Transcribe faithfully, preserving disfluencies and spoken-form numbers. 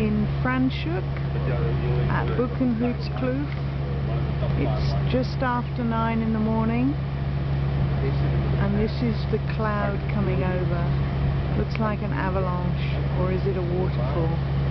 in Franschhoek at Franschhoek. It's just after nine in the morning, and this is the cloud coming over. Looks like an avalanche, or is it a waterfall?